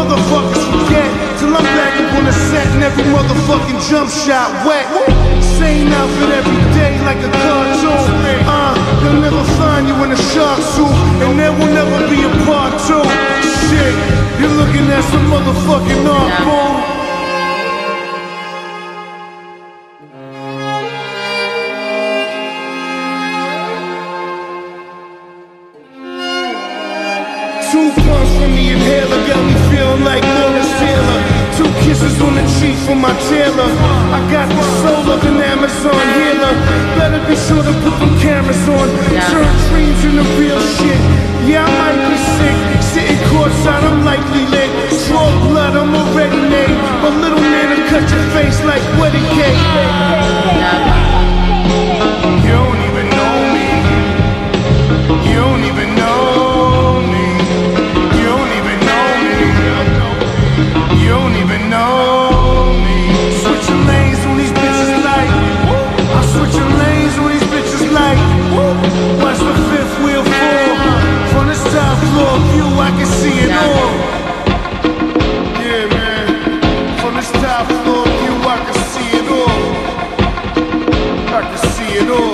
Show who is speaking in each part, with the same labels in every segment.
Speaker 1: motherfuckers forget till I'm back up on the set and every motherfucking jump shot wet. Same outfit every day like a cartoon. They'll never find you in a shark suit, and there will never be a part two. Shit, you're looking at some motherfucking art form. Two pumps from the inhaler got me feeling like Morris Taylor. Two kisses on the cheek from my tailor. I got the soul of an Amazon healer. Better be sure to put them cameras on. Turn dreams into real shit. Yeah, I might be sick. Sitting courtside, I'm likely lit. Draw blood, I'm already made. But little man will cut your face like wedding cake. You don't even know me. You don't even know. You don't even know me. Switching lanes on these bitches like I'm switching lanes on these bitches like watch the fifth wheel fall. From this top floor view I can see it all. Yeah, man. From this top floor view I can see it all. I can see it all.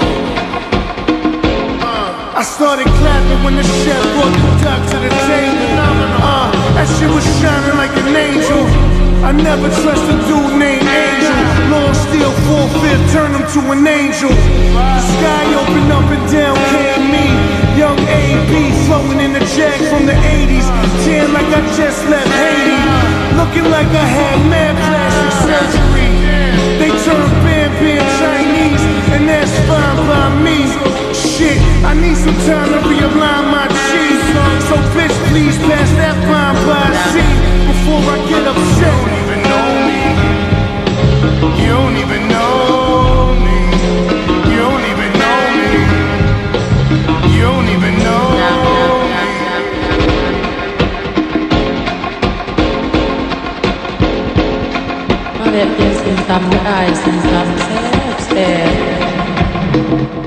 Speaker 1: I started clapping when the chef brought the duck to the table. That shit was shining like an angel. I never trust a dude named Angel. Long steel, 4/5, turn him to an angel. The sky opened up and down came me. Young A.B. flowing in the jag from the 80s. Tan like I just left Haiti. Looking like I had mad plastic surgery. They turned Bam Bam Chinese, and that's fine by me. Shit, I need some time to realign my cheese. So bitch, please pass that fine by C before I get upset. You don't even know me. You don't even know me. You don't even know me. You don't even know me.
Speaker 2: Ma det finns en samurai som samsar Sped.